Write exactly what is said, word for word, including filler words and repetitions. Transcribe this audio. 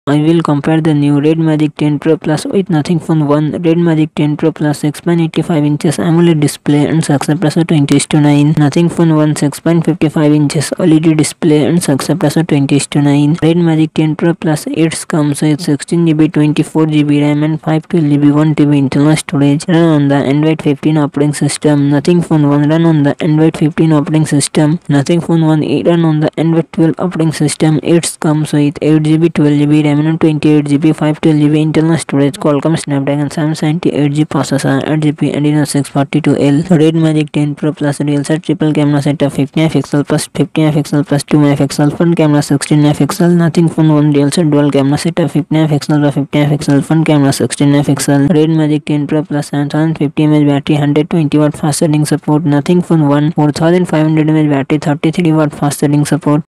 I will compare the new Red Magic ten Pro Plus with Nothing Phone one. Red Magic ten Pro Plus six point eight five inches AMOLED display and success ratio twenty is to nine. Nothing Phone one six point five five inches O L E D display and success ratio twenty is to nine. Red Magic ten Pro Plus it comes with sixteen G B, twenty-four G B RAM and five twelve G B one T B internal storage. Run on the Android fifteen operating system. Nothing Phone one run on the Android fifteen operating system. Nothing Phone one run on the Android twelve operating system. It comes with eight G B, twelve G B RAM and twenty-eight G B, five twelve G B internal storage. Qualcomm Snapdragon seven seventy-eight G processor, eight G B Adreno six forty-two L. Red Magic ten Pro Plus real set triple camera setup, fifty megapixel plus fifty megapixel plus two megapixel. Front camera sixteen megapixel. Nothing Phone one real set dual camera setup, fifty megapixel plus fifty megapixel. Front camera sixteen megapixel. Red Magic ten Pro Plus seven thousand fifty milliamp hour battery, one hundred twenty watt fast charging support. Nothing Phone one four thousand five hundred milliamp hour battery, thirty-three watt fast charging support.